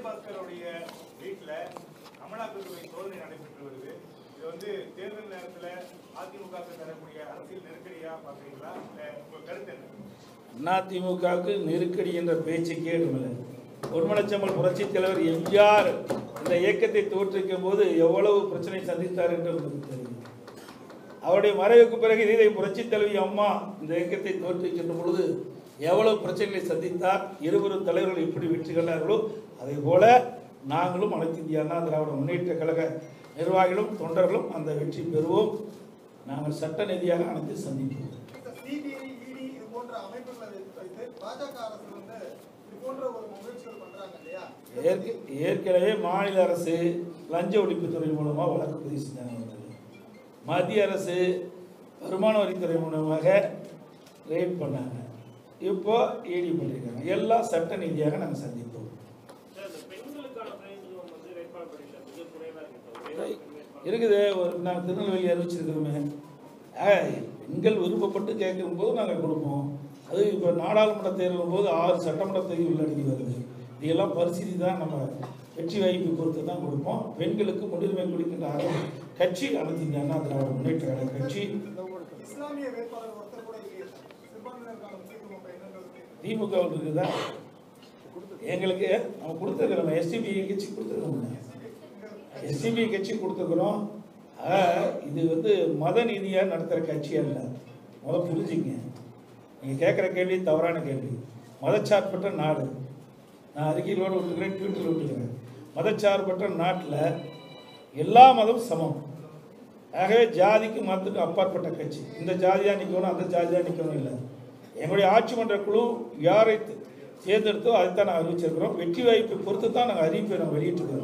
விஜயபாஸ்கருடைய வீட்டில் அமலாக்கத்துறை சோதனை நடைபெற்று வருது. இது வந்து தேர்தல் நேரத்தில் அதிமுகவுக்கு தரக்கூடிய அரசியல் நெருக்கடியா பார்க்குறீங்களா? உங்கள் கருத்து என்ன? அதிமுகவுக்கு நெருக்கடி என்ற பேச்சுக்கே இடமில்லை. பொன்மனச்செம்மல் புரட்சித் தலைவர் எம்ஜிஆர் இந்த இயக்கத்தை தோற்றுவிக்கும் போது எவ்வளவு பிரச்சனை சந்தித்தார் என்று உங்களுக்கு தெரியும். அவருடைய மறைவுக்கு பிறகு இதே புரட்சித் தலைவி அம்மா இந்த இயக்கத்தை தோற்றுவிக்கின்ற பொழுது எவ்வளவு பிரச்சனைகளை சந்தித்தார். இருவரும் தலைவர்கள் எப்படி வெற்றி கண்டார்களோ அதே போல நாங்களும் அனைத்து இந்திய அண்ணா திராவிட முன்னேற்ற கழக நிர்வாகிகளும் தொண்டர்களும் அந்த வெற்றி பெறுவோம். நாங்கள் சட்ட ரீதியாக அனைத்து சந்திப்போம். ஏற்கனவே மாநில அரசு லஞ்ச ஒழிப்புத்துறை மூலமாக வழக்கு பதிவு செஞ்சாங்க. மத்திய அரசு வருமான வரித்துறை மூலமாக ரெய்ட் பண்ணாங்க. இப்போ இடி பண்ணியிருக்காங்க. எல்லாம் சட்ட ரீதியாக நாங்கள் சந்திப்போம். இருக்குது. நாங்கள் திருநெல்வேலி அறிவிச்சிருக்கிறோமே. பெண்கள் விருப்பப்பட்டு கேட்கும்போது நாங்கள் கொடுப்போம். அது இப்போ நாடாளுமன்ற தேர்தலும் போது 6 சட்டமன்ற தொகுதி உள்ளடங்கி வருது. இதெல்லாம் பரிசீலி தான் நம்ம வெற்றி வாய்ப்பு பொறுத்து தான் கொடுப்போம். பெண்களுக்கு முன்னுரிமை கொடுக்கின்ற கட்சி அனைத்து இந்திய அண்ணா திராவிட முன்னேற்ற கழக கட்சி. திமுக இருக்குதா? எங்களுக்கு நம்ம கொடுத்துருக்கிறோம். எஸ்டிபி கட்சி கொடுத்துருக்கோம். எஸ்டிபி கட்சி கொடுத்துருக்குறோம். இது வந்து மத நீதியாக நடத்துகிற கட்சி அல்ல. முதல் புரிஞ்சுங்க. நீங்கள் கேட்குற கேள்வி தவறான கேள்வி. மதச்சார்பற்ற நாடு. நான் அறிக்கையிலோடு விட்டுக்கிறேன், ட்விட்டரில் விட்டுக்கிறேன். மதச்சார்பற்ற நாட்டில் எல்லா மதமும் சமம். ஆகவே ஜாதிக்கு மதத்துக்கு அப்பாற்பட்ட கட்சி. இந்த ஜாதியாக நிற்கணும், அந்த ஜாதியாக நிற்கணும் இல்லை. எங்களுடைய ஆட்சி மன்ற குழு யாரை தேர்ந்தெடுத்தோ அதைத்தான் நாங்கள் அறிவிச்சிருக்கிறோம். வெற்றி வாய்ப்பை பொறுத்து தான் நாங்கள் அறிவிப்பை நாங்கள் வெளியிட்டிருக்கிறோம்.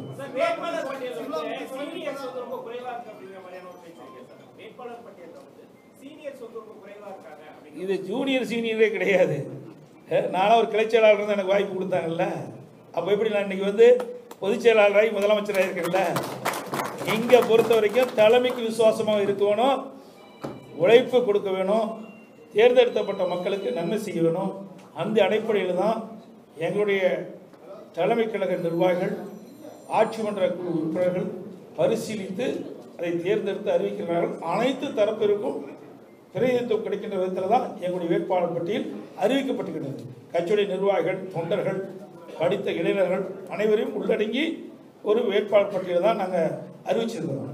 இது ஜூனியர் சீனியரே கிடையாது. நானும் ஒரு கிளைச் செயலாளர் தான் எனக்கு வாய்ப்பு கொடுத்தாங்கல்ல. அப்போ எப்படி நான் இன்னைக்கு வந்து பொதுச் செயலாளராகி முதலமைச்சராக இருக்கேன்ல. இங்கே பொறுத்த வரைக்கும் தலைமைக்கு விசுவாசமாக இருக்கணும், உழைப்பு கொடுக்க வேணும், தேர்ந்தெடுக்கப்பட்ட மக்களுக்கு நன்மை செய்ய வேணும். அந்த அடிப்படையில் தான் எங்களுடைய தலைமை கழக நிர்வாகிகள் ஆட்சி மன்ற குழு உறுப்பினர்கள் பரிசீலித்து அதை தேர்ந்தெடுத்து அறிவிக்கிறார்கள். அனைத்து தரப்பிற்கும் பிரதிநிதித்துவம் கிடைக்கின்ற விதத்தில் தான் எங்களுடைய வேட்பாளர் பட்டியல் அறிவிக்கப்பட்டுகின்றது. கட்சியுடைய நிர்வாகிகள், தொண்டர்கள், படித்த இளைஞர்கள் அனைவரையும் உள்ளடங்கி ஒரு வேட்பாளர் பட்டியலை தான் நாங்கள் அறிவிச்சிருக்கிறோம்.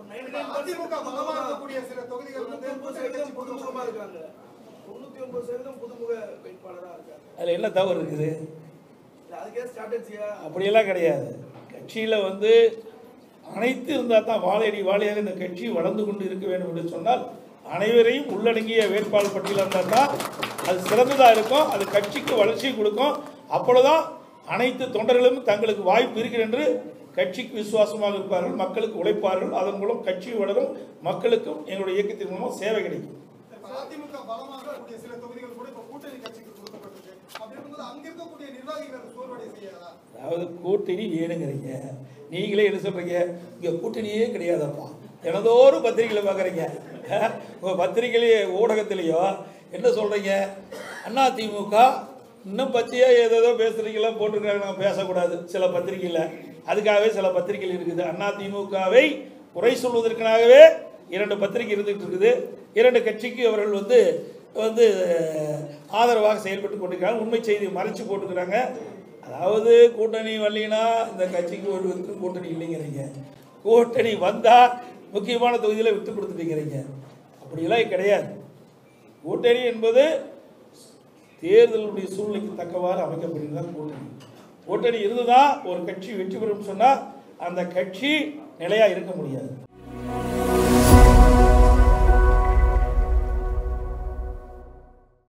அதில் என்ன தவறு இருக்குது? அப்படியெல்லாம் கிடையாது. கட்சியில் வந்து அனைத்து இருந்தால் தான் வாழையடி வாழையாக இந்த கட்சி வளர்ந்து கொண்டு இருக்க வேண்டும் என்று சொன்னால் அனைவரையும் உள்ளடங்கிய வேட்பாளர் பட்டியல் இருந்தால் தான் அது சிறந்ததாக இருக்கும். அது கட்சிக்கு வளர்ச்சியை கொடுக்கும். அப்பொழுதுதான் அனைத்து தொண்டர்களும் தங்களுக்கு வாய்ப்பு இருக்கிறது என்று கட்சிக்கு விசுவாசமாக இருப்பார்கள், மக்களுக்கு உழைப்பார்கள். அதன் மூலம் கட்சி வளரும், மக்களுக்கும் எங்களுடைய இயக்கத்தின் மூலம் சேவை கிடைக்கும். அதாவது கூட்டணி வேணுங்கிறீங்க. நீங்களே என்ன சொல்றீங்க? இங்கே கூட்டணியே கிடையாதப்பா. எனதோறும் பத்திரிகையில் பார்க்குறீங்க. உங்கள் பத்திரிகையிலேயே ஊடகத்திலேயோ என்ன சொல்கிறீங்க? அதிமுக இன்னும் பற்றியாக ஏதோ பேசுகிறீங்களா போட்டிருக்காங்க. நாங்கள் பேசக்கூடாது சில பத்திரிகையில். அதுக்காகவே சில பத்திரிகைகள் இருக்குது. அதிமுகவை குறை சொல்வதற்காகவே 2 பத்திரிகை இருந்துகிட்டு இருக்குது. 2 கட்சிக்கு அவர்கள் வந்து ஆதரவாக செயல்பட்டு கொண்டிருக்கிறாங்க. உண்மை செய்தி மறைச்சு போட்டுக்கிறாங்க. அதாவது கூட்டணி வரலினா இந்த கட்சிக்கு ஒரு கூட்டணி இல்லைங்கிறீங்க. கூட்டணி வந்தால் முக்கியமான தொகுதியில் விட்டு கொடுத்துட்டீங்கிறீங்க. அப்படியெல்லாம் கிடையாது. கூட்டணி என்பது தேர்தலுடைய சூழ்நிலைக்கு தக்கவாறு அமைக்கப்படுகிறது. கூட்டணி இருந்துதான் ஒரு கட்சி வெற்றி பெறும் சொன்னால் அந்த கட்சி நிலையாக இருக்க முடியாது.